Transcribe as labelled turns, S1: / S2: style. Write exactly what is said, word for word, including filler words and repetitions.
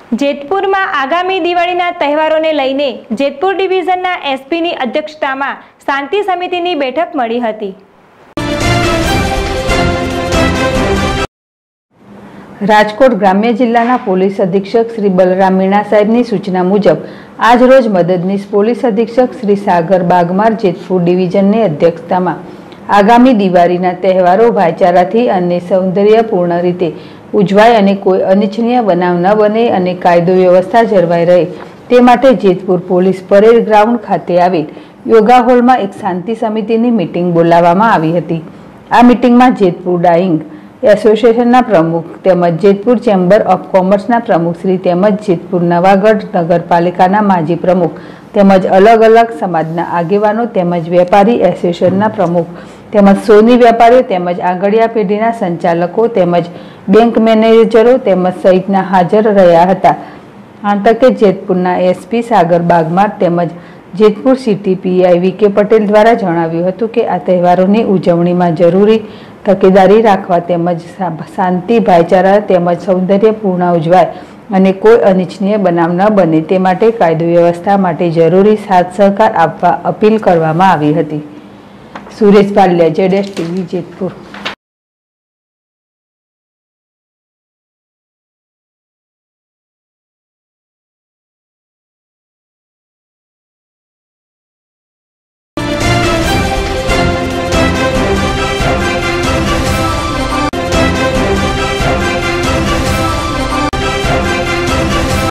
S1: જેતપુરમાં આગામી દિવાળીના તહેવારોને લઈને જેતપુર ડિવિઝનના એસપીની અધ્યક્ષતામાં શાંતિ સમિતિની બેઠક મળી હતી।
S2: રાજકોટ ગ્રામ્ય જિલ્લાના પોલીસ અધિક્ષક શ્રી બલરામ મીણા સાહેબની સૂચના મુજબ આજરોજ મદદનીશ પોલીસ અધિક્ષક શ્રી સાગર બાગમાર જેતપુર ડિવિઝનની અધ્યક્ષતામાં આગામી દિવાળીના તહેવારો ભાઈચારાથી અને સૌંદર્યપૂર્ણ રીતે ઉજવાય અને કોઈ અનિચ્છનીય બનાવ ન બને અને કાયદો વ્યવસ્થા જળવાઈ રહે તે માટે જેતપુર પોલીસ પરેડ ગ્રાઉન્ડ ખાતે આવેલ યોગા હોલમાં એક શાંતિ સમિતિની મીટિંગ બોલાવવામાં આવી હતી। આ મીટિંગમાં જેતપુર ડાઇંગ એસોસિએશનના પ્રમુખ તેમજ જેતપુર ચેમ્બર ઓફ કોમર્સના પ્રમુખ શ્રી તેમજ જેતપુર નવાગઢ નગરપાલિકાના માજી પ્રમુખ તેમજ અલગ અલગ સમાજના આગેવાનો તેમજ વેપારી એસોસિએશનના પ્રમુખ તેમજ સોની વેપારીઓ તેમજ આંગળીયા પેઢીના સંચાલકો તેમજ બેંક મેનેજરો તેમજ સહિતના હાજર રહ્યા હતા। આ તકે જેતપુરના એસપી સાગર બાગમાર તેમજ જેતપુર સિટી પીઆઈ વી કે પટેલ દ્વારા જણાવ્યું હતું કે આ તહેવારોની ઉજવણીમાં જરૂરી તકેદારી રાખવા તેમજ શાંતિ ભાઈચારા તેમજ સૌંદર્યપૂર્ણ ઉજવાય અને કોઈ અનિચ્છનીય બનાવ ન બને તે માટે કાયદો વ્યવસ્થા માટે જરૂરી સાથ સહકાર આપવા અપીલ કરવામાં આવી હતી। સુરેશ પાલિયા, જેડેશ ટીવી, જેતપુર।